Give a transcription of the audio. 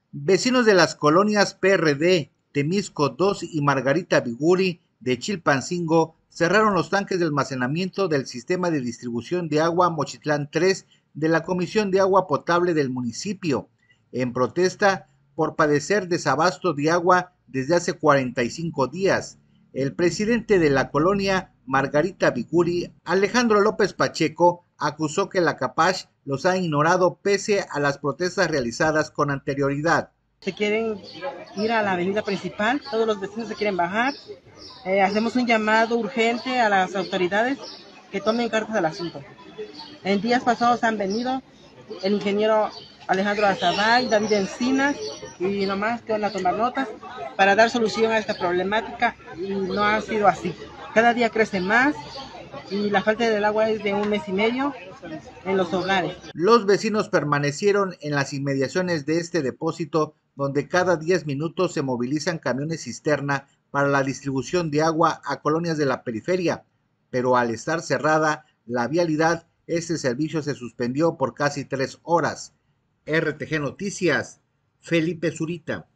Vecinos de las colonias PRD, Temisco 2 y Margarita Biguri de Chilpancingo cerraron los tanques de almacenamiento del sistema de distribución de agua Mochitlán 3 de la Comisión de Agua Potable del municipio, en protesta por padecer desabasto de agua desde hace 45 días. El presidente de la colonia Margarita Biguri, Alejandro López Pacheco, acusó que la Capach los ha ignorado pese a las protestas realizadas con anterioridad. Se quieren ir a la avenida principal, todos los vecinos se quieren bajar. Hacemos un llamado urgente a las autoridades que tomen cartas al asunto. En días pasados han venido el ingeniero Alejandro Azabay, David Encinas, y nomás que van a tomar notas para dar solución a esta problemática, y no ha sido así. Cada día crece más y la falta del agua es de 1 mes y medio en los hogares. Los vecinos permanecieron en las inmediaciones de este depósito, donde cada 10 minutos se movilizan camiones cisterna para la distribución de agua a colonias de la periferia, pero al estar cerrada la vialidad, este servicio se suspendió por casi 3 horas. RTG Noticias, Felipe Zurita.